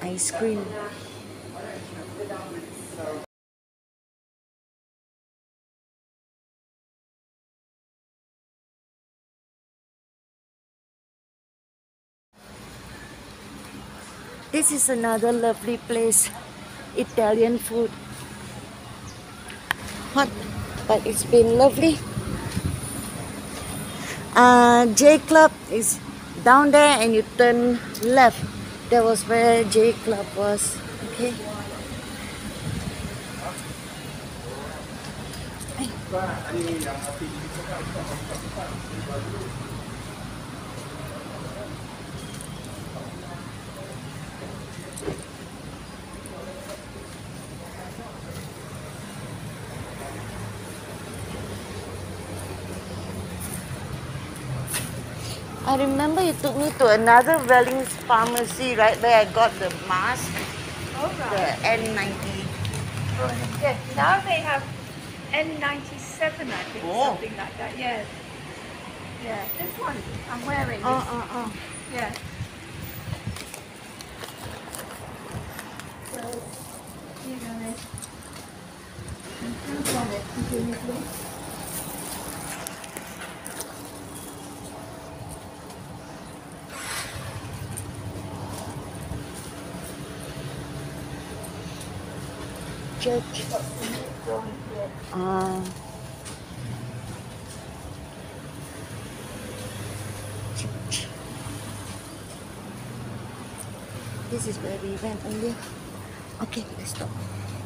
ice cream. This is another lovely place. Italian food. Hot, but it's been lovely. J Club is down there and you turn left. That was where J Club was. Okay. I remember you took me to another Wellings pharmacy, right, where I got the mask, the N90. Yeah, now they have N97, I think, something like that. Yeah, yeah. This one I'm wearing. Yeah. So you know, improve on it continuously. Church. Church. This is where we went earlier. Okay, let's stop.